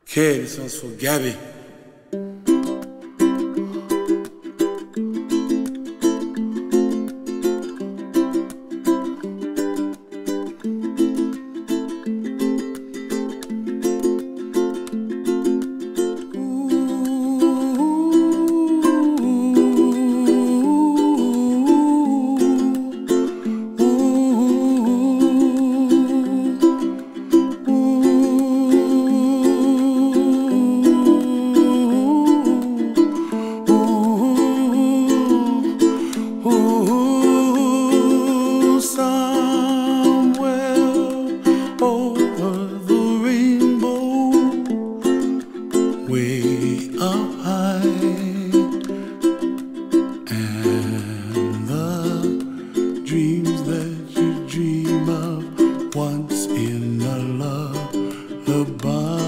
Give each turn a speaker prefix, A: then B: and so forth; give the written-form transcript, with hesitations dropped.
A: Okay, this one's for Gabby.
B: Way up high, and the dreams that you dream of once in a lullaby.